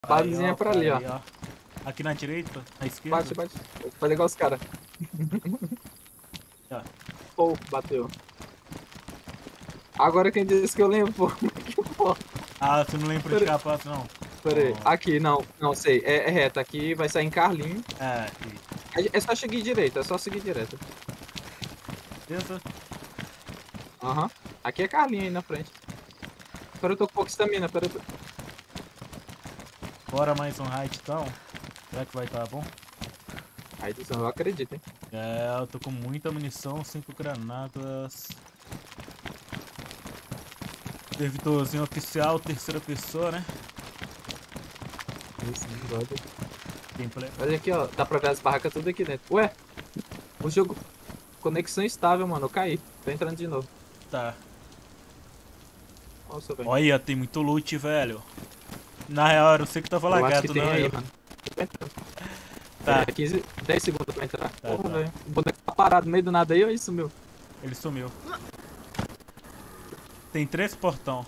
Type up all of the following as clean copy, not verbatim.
Basezinha pra ali, ó. Aí, ó. Aqui na direita, na esquerda. Bate, bate. Faz igual os caras. Ó. Pô, bateu. Agora quem disse que eu lembro, pô. Pô, Ah, você não lembra de capaz, não. pera aí. Ó. Aqui, não. Não, sei. É reto. Aqui vai sair em Carlinho. É, aqui. É só seguir direito. É só seguir direto. Beleza? Aham. Aqui é Carlinho aí na frente. Pera, eu tô com pouca estamina. Pera, Bora mais um raid então. Será que vai estar bom? aí, eu acredito, hein. É, eu tô com muita munição, 5 granadas. Servidorzinho oficial, terceira pessoa, né? Isso, brother. Gameplay. Olha aqui, ó. Dá pra ver as barracas tudo aqui dentro. Ué, o jogo. Conexão estável, mano. Eu caí. Tô entrando de novo. Tá. Nossa, velho. Olha, tem muito loot, velho. Na real, eu sei que tava Eu acho que lagado, tem não aí, eu. mano. Eu tô entrando. Tá, 15, 10 segundos pra entrar. Tá, Porra, tá. velho. O boneco tá parado no meio do nada aí, olha isso, meu. ele sumiu. Tem 3 portão.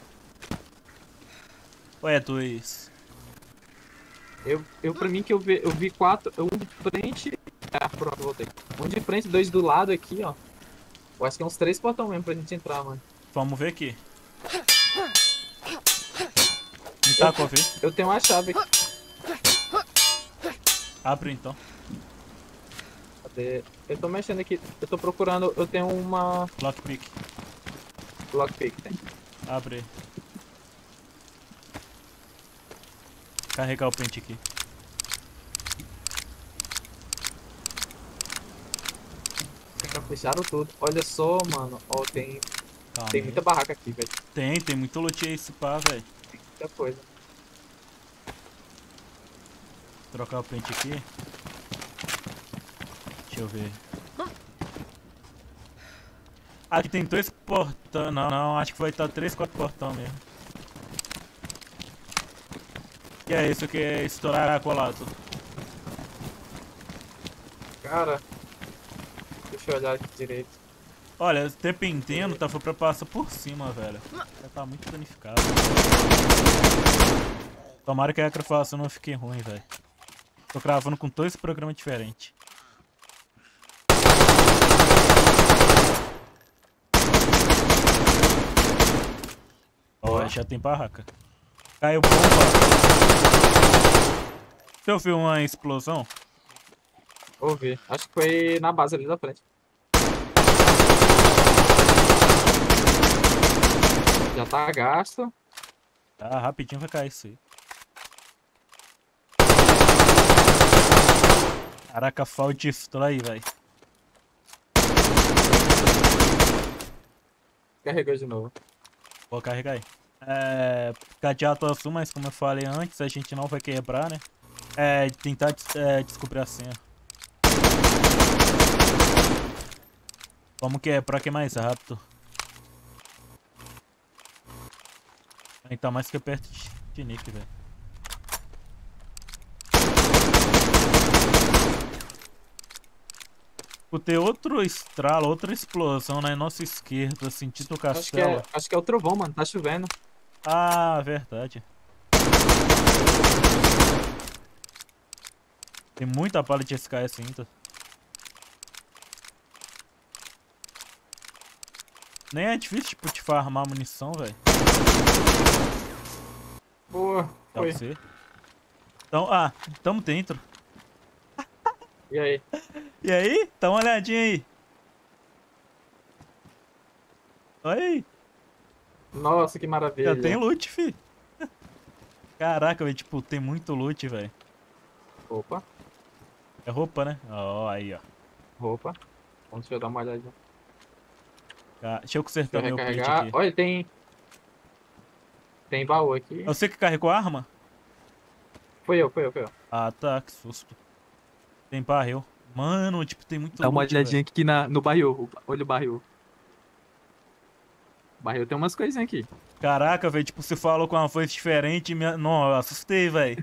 Ué, 2. Pra mim que eu vi quatro, um de frente. Ah, pronto, voltei. Um de frente, dois do lado aqui, ó. Eu acho que é uns 3 portão mesmo pra gente entrar, mano. Vamos ver aqui. Me tacou, vê? Eu tenho uma chave aqui. Abre então. Cadê? Eu tô mexendo aqui. Eu tô procurando. Eu tenho uma Lockpick. lockpick, tem. Abre. Carregar o pente aqui. Já fecharam tudo. Olha só, mano. Ó, Calma tem aí. muita barraca aqui, velho. Tem muito loot aí esse pá, velho. Muita coisa. Trocar o pente aqui. Deixa eu ver. Aqui tem 2 portão. Não, acho que vai estar 3, 4 portão mesmo. E é isso que é estourar colado. Cara, deixa eu olhar aqui direito. Olha, dependendo, tava pra passar por cima, velho. Já tá muito danificado. Tomara que a acrofação não fique ruim, velho. Tô gravando com 2 programas diferentes. Ó, já tem barraca. Caiu bomba. Você ouviu uma explosão? Ouvi. Acho que foi na base ali da frente. Já tá gasto. Tá, rapidinho vai cair isso aí. Caraca, falta aí, velho. Carregou de novo. Vou carregar aí. É, cadeado azul, mas como eu falei antes, a gente não vai quebrar, né? É, tentar descobrir a senha. Vamos quebrar que é mais rápido. A gente tá mais que perto de Nick, velho. Escutei outro estralo, outra explosão na nossa esquerda, sentido o castelo. Acho que é o trovão, mano. Tá chovendo. Ah, verdade. Tem muita bala de SKS ainda. Nem é difícil, tipo, de farmar munição, velho. Boa, Dá foi. pra você. Então, tamo dentro. E aí? E aí? Dá uma olhadinha aí. Olha aí. Nossa, que Já tem maravilha. loot, fi. Caraca, velho, tipo, tem muito loot, velho. Opa, É roupa, né? Ó, aí, ó. roupa. Deixa eu dar uma olhadinha. Deixa eu Deixa consertar eu meu plate recarregar. aqui. Olha, tem baú aqui. É você que carregou a arma? Foi eu. Ah, tá, que susto. Tem barril. Mano, tipo, tem muito Dá uma loot, velho. olhadinha aqui no barril. Olha o barril. O barril tem umas coisinhas aqui. Caraca, velho, tipo, você falou com uma voz diferente e Não, eu assustei, velho.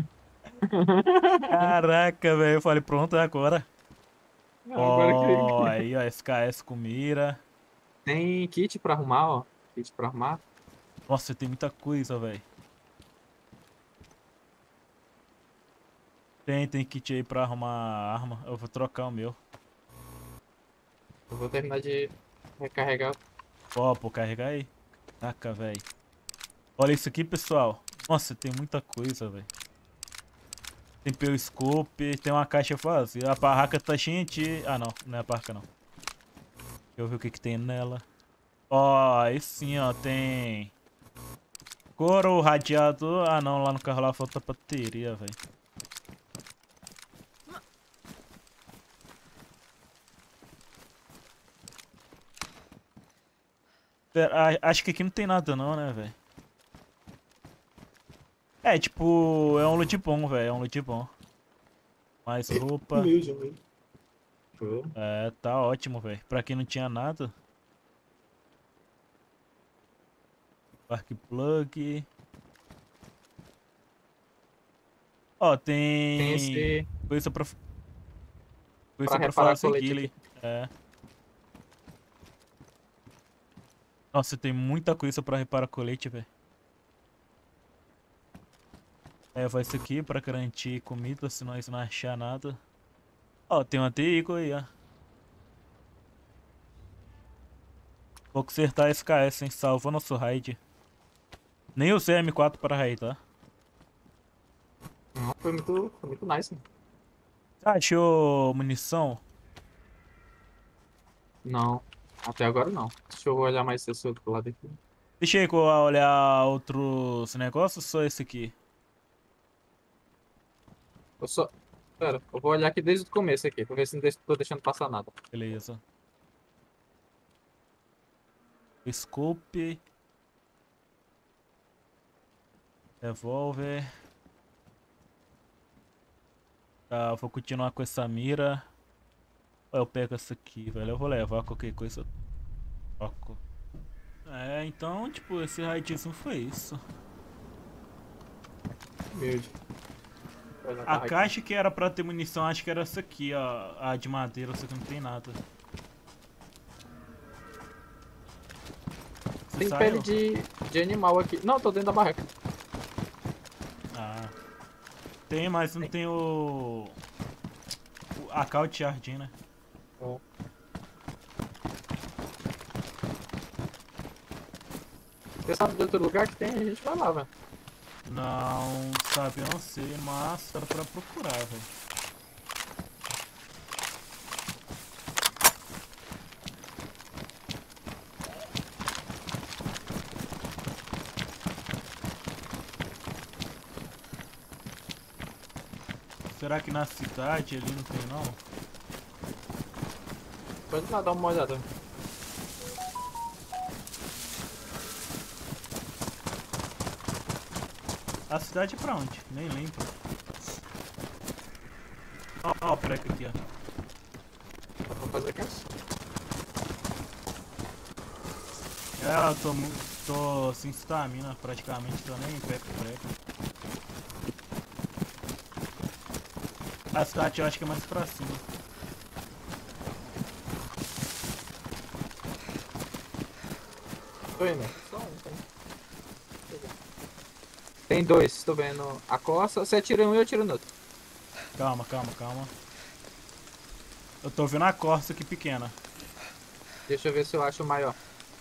Caraca, velho, eu falei, pronto, é agora. Agora que Ó, aí, ó, SKS com mira. tem kit pra arrumar, ó. Kit pra arrumar. Nossa, tem muita coisa, velho. Tem kit aí pra arrumar arma. Eu vou trocar o meu. Eu vou terminar de recarregar. Ó, pô, carregar aí. Caraca, velho. Olha isso aqui, pessoal. Nossa, tem muita coisa, velho. Tem periscope, tem uma caixa vazia. A barraca tá cheia de... Ah, não. Não é a barraca, não. Deixa eu ver o que que tem nela. Ó, aí sim, ó. Tem... Couro, radiador. Ah, não. Lá no carro lá falta bateria, velho. Acho que aqui não tem nada não, né, velho? É, tipo... É um loot bom, velho. É um loot bom. Mais roupa. Humilde, humilde. Deixa eu ver. É, tá ótimo, velho. Pra quem não tinha nada. Spark plug. Ó, Tem tem esse coisa pra, pra coisa pra reparar fazer colete guile. aqui. É. Nossa, tem muita coisa pra reparar colete, velho. É, vai isso aqui pra garantir comida se nós não achar nada. Ó, tem uma Teigo aí, ó. Vou consertar esse KS, hein? Salvou nosso raid. Nem usei M4 para raid, tá? Não, foi muito nice, né? Ah, achou munição? Não, até agora não. Deixa eu olhar mais esse outro lado aqui. Deixa eu olhar outros negócios, só esse aqui. Eu só. Pera, eu vou olhar aqui desde o começo aqui, pra ver se não tô deixando passar nada. Beleza. Scope. Revólver. Tá, eu vou continuar com essa mira. Ou eu pego essa aqui, velho. Eu vou levar qualquer coisa. Eu troco. É, então, tipo, esse raidismo foi isso. Humilde. Vou olhar A aqui. caixa que era pra ter munição, acho que era essa aqui, ó. A de madeira, só que não tem nada. Você Tem saiu? pele de animal aqui. Não, tô dentro da barraca. Ah. Tem, mas não tem a cal de jardim, né? Ó. Você sabe de outro lugar que tem? A gente vai lá, velho. Não, sabe, eu não sei, mas dá pra procurar, velho. Será que na cidade ali não tem não? Pode lá dar uma olhada. A cidade é pra onde? Nem lembro. Ó, o preco aqui, ó. Vou fazer aqui. É, eu tô sem stamina praticamente, tô nem preco. A cidade eu acho que é mais pra cima. Tô indo. Só um, tá? Tem dois, tô vendo a costa. Você atira em um e eu atiro no outro. Calma. Eu tô vendo a Corsa aqui pequena. Deixa eu ver se eu acho o maior.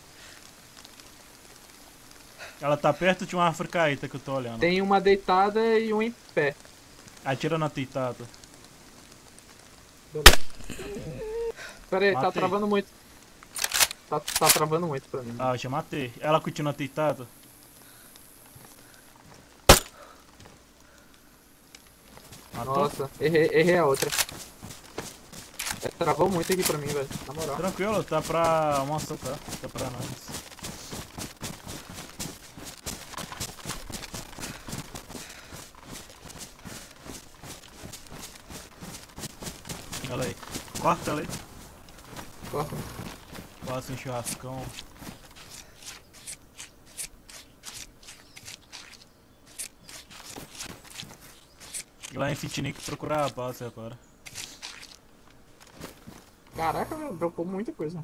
Ela tá perto de uma árvore caída que eu tô olhando. Tem uma deitada e um em pé. Atira na teitada. Pera aí, tá Matei. travando muito. Tá travando muito pra mim. Ah, eu já matei. Ela continua teitada? Matou? Nossa, errei a outra. Travou muito aqui pra mim, velho. Na moral. Tranquilo, tá pra mostrar, tá? Tá pra nós. Olha aí. Corta ela aí. Corta. Faça um churrascão. E lá em Fitnick procurar a base agora. Caraca, velho, dropou muita coisa.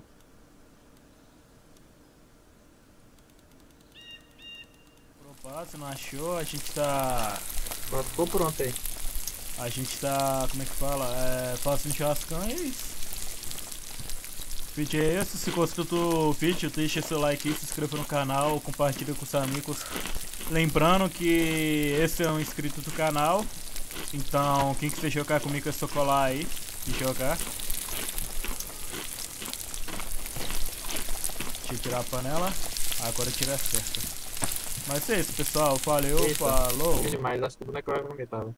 Procurou base, não achou, a gente tá... Agora ficou pronto aí. A gente tá, como é que fala? Fazendo churrascão e é isso. O vídeo é esse, se gostou do vídeo, deixa seu like aí, se inscreva no canal, compartilha com os amigos. Lembrando que esse é um inscrito do canal, então quem quiser jogar comigo é só colar aí e jogar. Deixa eu tirar a panela, agora tira a certa. Mas é isso pessoal, valeu, Eita, falou! demais, acho que o boneco vai vomitar, velho.